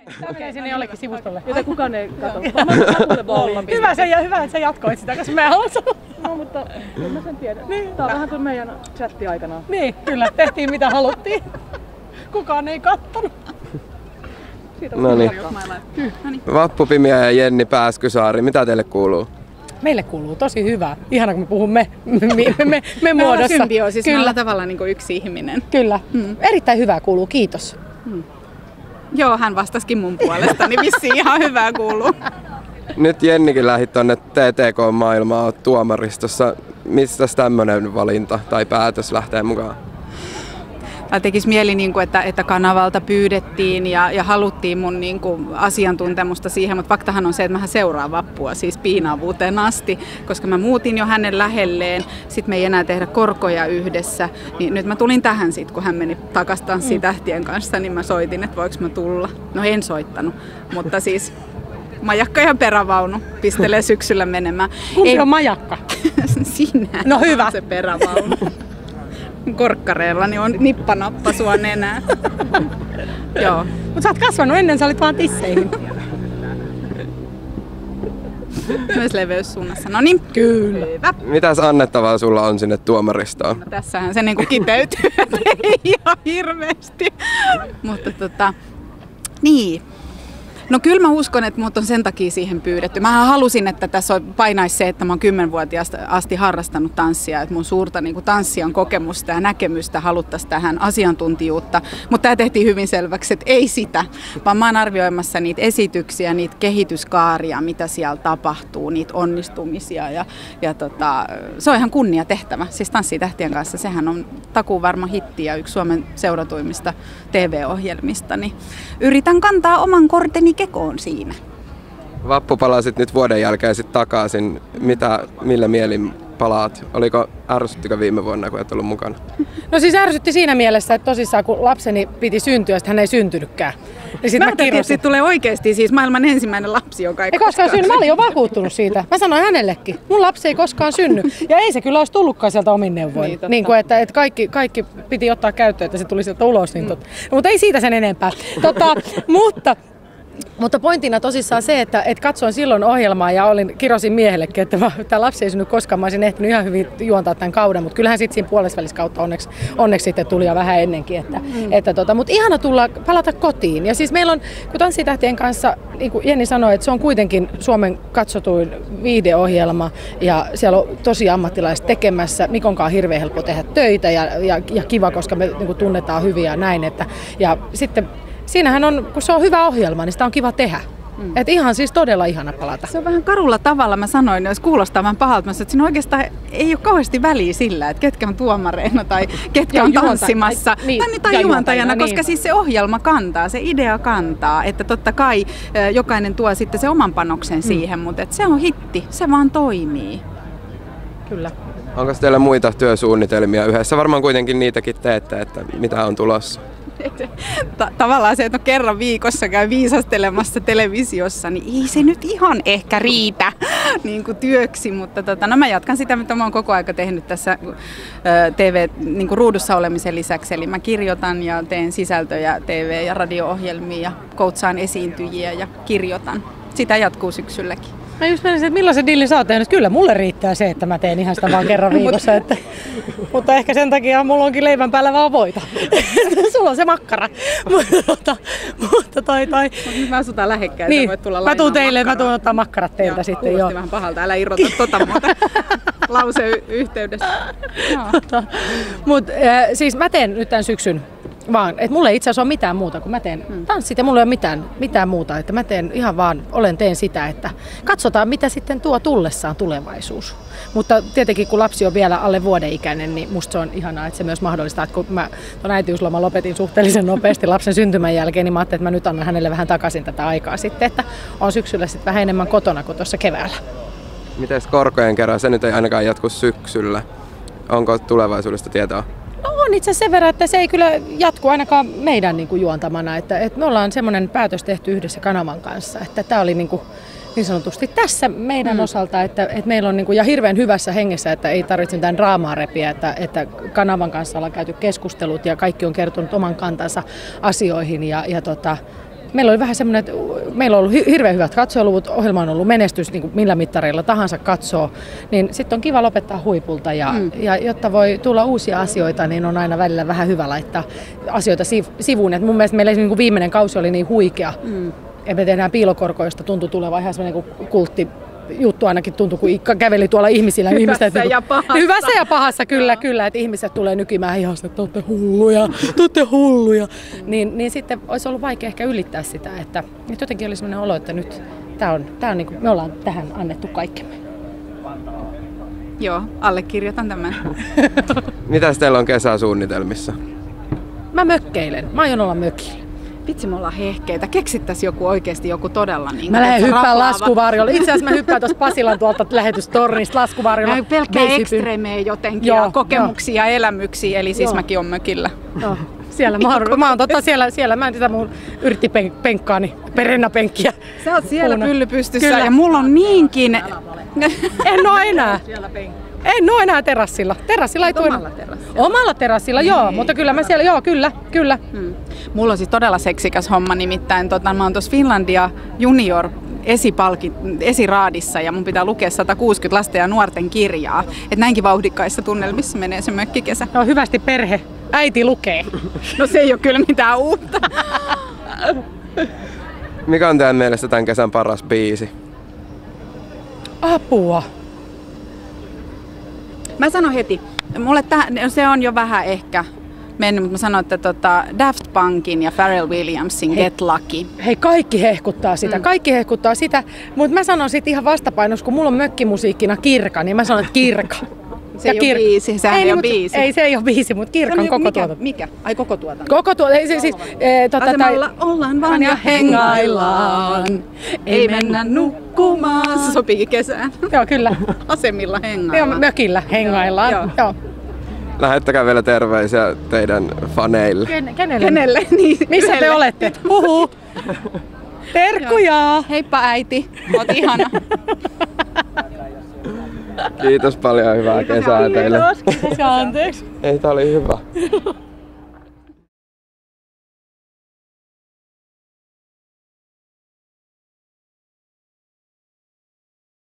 Tämä menee sinne jollekin sivustolle. Jota kukaan ei katso. Hyvä, että sä jatkoit sitä, koska mä en halua sanoa. No, mutta en mä sen tiedä. Niin. Tää on vähän kuin meidän chatti aikanaan. Niin, kyllä. Tehtiin mitä haluttiin. Kukaan ei kattonut. No niin. Vappupimiä ja Jenni Pääskysaari, mitä teille kuuluu? Meille kuuluu tosi hyvä. Ihana, kun me puhumme me muodossa. Symbioosissa, me ollaan tavallaan niin kuin yksi ihminen. Kyllä. Erittäin hyvää kuuluu, kiitos. Joo, hän vastasikin mun puolesta, niin vissiin ihan hyvää kuuluu. Nyt Jennikin lähti tonne TTK-maailmaan, oot tuomaristossa. Mistä tämmönen valinta tai päätös lähtee mukaan? Tekisi mieli, että kanavalta pyydettiin ja haluttiin mun asiantuntemusta siihen, mutta faktahan on se, että mä seuraan Vappua siis piinaavuuteen asti, koska mä muutin jo hänen lähelleen, sitten me ei enää tehdä korkoja yhdessä, niin nyt mä tulin tähän sitten, kun hän meni takas Tanssitähtien kanssa, niin mä soitin, että voiko mä tulla. No en soittanut, mutta siis majakka ja perävaunu pistelee syksyllä menemään. Kumpi on majakka? Sinä. No hyvä. Se perävaunu. Korkkareilla, niin on nippanappa sua nenää. Joo. Mut sä oot kasvanut ennen, sä olit vaan tisseihin. Myös leveyssuunnassa. No niin. Kyllä. Mitäs annettavaa sulla on sinne tuomaristoon? No, tässähän se niinku kiteytyy, ei ihan hirveästi. Mutta niin. No kyllä mä uskon, että mut on sen takia siihen pyydetty. Mä halusin, että tässä painaisi se, että mä oon 10-vuotiaasta asti harrastanut tanssia. Että mun suurta tanssijan kokemusta ja näkemystä haluttaisiin tähän asiantuntijuutta. Mutta tämä tehtiin hyvin selväksi, että ei sitä. Vaan mä oon arvioimassa niitä esityksiä, niitä kehityskaaria, mitä siellä tapahtuu, niitä onnistumisia. Ja se on ihan kunnia tehtävä. Siis Tanssitähtien kanssa, sehän on takuun varma hitti ja yksi Suomen seuratuimmista TV-ohjelmista. Niin yritän kantaa oman korteni kekoon siinä. Vappu palasit nyt vuoden jälkeen sitten takaisin. Millä mielin palaat? Ärsyttikö viime vuonna, kun et ollut mukana? No siis ärsytti siinä mielessä, että tosissaan kun lapseni piti syntyä, hän ei syntynytkään. Mä ajattelin, että tulee oikeasti siis maailman ensimmäinen lapsi, joka ei koskaan synny. Mä olin jo vakuuttunut siitä. Mä sanoin hänellekin, mun lapsi ei koskaan synny. Ja ei se kyllä olisi tullutkaan sieltä omin neuvoin. Niin kuin, että kaikki piti ottaa käyttöön, että se tuli sieltä ulos. Niin mutta ei siitä sen enempää. Mutta pointtina tosissaan se, että katsoin silloin ohjelmaa ja kirosin miehellekin, että tämä lapsi ei synny koskaan. Mä olisin ehtinyt ihan hyvin juontaa tämän kauden, mutta kyllähän sitten siinä puolesväliskautta onneksi sitten tuli jo vähän ennenkin. Mutta ihana palata kotiin. Ja siis meillä on, kun Tanssitähtien kanssa, niin kuin Jenni sanoi, että se on kuitenkin Suomen katsotuin viihdeohjelma ja siellä on tosi ammattilaiset tekemässä. Mikonkaan on hirveän helppo tehdä töitä ja kiva, koska me niin kuin tunnetaan hyvin ja näin. Ja sitten siinähän on, kun se on hyvä ohjelma, niin sitä on kiva tehdä. Että ihan siis todella ihana palata. Se on vähän karulla tavalla, mä sanoin, jos kuulostaa vähän pahalta, että siinä oikeastaan ei ole kauheasti väliä sillä, että ketkä on tuomareina tai ketkä on tanssimassa tai juontajana, koska siis se ohjelma kantaa, se idea kantaa, että totta kai jokainen tuo sitten se oman panoksen siihen, mutta se on hitti, se vaan toimii. Kyllä. Onko teillä muita työsuunnitelmia yhdessä? Varmaan kuitenkin niitäkin teette, että mitä on tulossa? Tavallaan se, että kerran viikossa käy viisastelemassa televisiossa, niin ei se nyt ihan ehkä riitä niin kuin työksi, mutta mä jatkan sitä, mitä mä oon koko aika tehnyt tässä TV-ruudussa olemisen lisäksi, eli mä kirjoitan ja teen sisältöjä TV- ja radio-ohjelmia ja coachaan esiintyjiä ja kirjoitan. Sitä jatkuu syksylläkin. Mä just menisin, että millaisen dillin sä oot tehnyt. Kyllä mulle riittää se, että mä teen ihan sitä vaan kerran viikossa. Mutta ehkä sen takia mulla onkin leivän päällä vaan voita. Sulla on se makkara. Mutta nyt me asutaan lähekkäin, niin, voit tulla mä tuun teille, mä tuun ottaa makkarat teiltä sitten. Kuulosti vähän pahalta, älä irrota muuta lauseyhteydessä. Mutta siis mä teen nyt tämän syksyn vaan, että mulla ei itse asiassa ole mitään muuta kuin mä teen tanssit ja mulla ei ole mitään muuta, että mä teen ihan vaan, teen sitä, että katsotaan mitä sitten tuo tullessaan tulevaisuus. Mutta tietenkin kun lapsi on vielä alle vuoden ikäinen, niin musta se on ihanaa, että se myös mahdollistaa, että kun mä tuon äitiysloman lopetin suhteellisen nopeasti lapsen syntymän jälkeen, niin mä ajattelin, että mä nyt annan hänelle vähän takaisin tätä aikaa sitten, että on syksyllä sitten vähän enemmän kotona kuin tuossa keväällä. Mites korkojen kerran? Se nyt ei ainakaan jatku syksyllä. Onko tulevaisuudesta tietoa? No on itse asiassa sen verran, että se ei kyllä jatku ainakaan meidän juontamana. Että me ollaan semmoinen päätös tehty yhdessä kanavan kanssa, että tämä oli niin sanotusti tässä meidän osalta, että meillä on ja hirveän hyvässä hengessä, että ei tarvitse mitään draamaa repiä, että kanavan kanssa ollaan käyty keskustelut ja kaikki on kertonut oman kantansa asioihin meillä oli vähän semmoinen, että meillä on ollut hirveän hyvät katsojaluvut, ohjelma on ollut menestys niin kuin millä mittareilla tahansa katsoo, niin sitten on kiva lopettaa huipulta ja jotta voi tulla uusia asioita, niin on aina välillä vähän hyvä laittaa asioita sivuun. Et mun mielestä meillä niin kuin viimeinen kausi oli niin huikea, että me tehdään Piilokorkoista, tuntui tulevan ihan semmoinen kultti. Juttu ainakin tuntui, kun käveli tuolla ihmisillä. Hyvässä ja pahassa. Hyvässä ja pahassa, kyllä, että ihmiset tulee nykimään ihan että te olette hulluja. Niin sitten olisi ollut vaikea ehkä ylittää sitä, että jotenkin oli sellainen olo, että nyt tää on niin kuin, me ollaan tähän annettu kaikkemme. Joo, allekirjoitan tämän. Mitäs teillä on kesäsuunnitelmissa? Mä mökkeilen. Mä aion olla mökillä. Vitsi, me ollaan hehkeitä. Keksittäis oikeesti joku todella niin. Mä lähden hyppään laskuvarjolle. Itse asiassa mä hyppään tuosta Pasilan tuolta lähetystornista laskuvarjolla. Pelkkää ekstremeä jotenkin ja kokemuksia ja elämyksiä, eli siis mäkin on mökillä. Siellä mä oon siellä mä en tätä mun yrttipenkkaani, perennapenkkiä. Sä oot siellä pylly pystyssä ja mulla on niinkin. En oo enää. En oo enää terassilla. Terassilla ei omalla terassilla. Omalla terassilla, joo, mutta kyllä mä siellä, joo, kyllä. Mulla on siis todella seksikäs homma, nimittäin mä oon tuossa Finlandia Junior esiraadissa ja mun pitää lukea 160 lasten ja nuorten kirjaa. Että näinkin vauhdikkaissa tunnelmissa menee se mökkikesä. No hyvästi perhe. Äiti lukee. No se ei ole kyllä mitään uutta. Mikä on teidän mielestä tämän kesän paras biisi? Apua. Mä sanon heti, mulle se on jo vähän ehkä mennyt, mutta mä sanon, että Daft Punkin ja Pharrell Williamsin Get Lucky. Hei, kaikki hehkuttaa sitä, mutta mä sanon sit ihan vastapainossa, kun mulla on mökkimusiikkina Kirka, niin mä sanon, että Kirka. Se ei ole biisi, sehän ei ole biisi. Ei, se ei ole biisi, mutta Kirkan koko tuotanto. Mikä? Ai koko tuotanto? Koko tuotanto, siis asemalla ollaan vaan ja hengaillaan. Ei mennä nukkumaan. Se sopiikin kesään. Joo, kyllä. Asemilla hengaillaan. Joo, mökillä hengaillaan. Joo. Lähettäkää vielä terveisiä teidän faneille. Kenelle? Niin, missä te olette? Huhu. Terkkuja! Heippa äiti, oot ihana. Kiitos paljon, hyvää kesää teille. Kiitos, anteeksi. Ei, tää oli hyvä.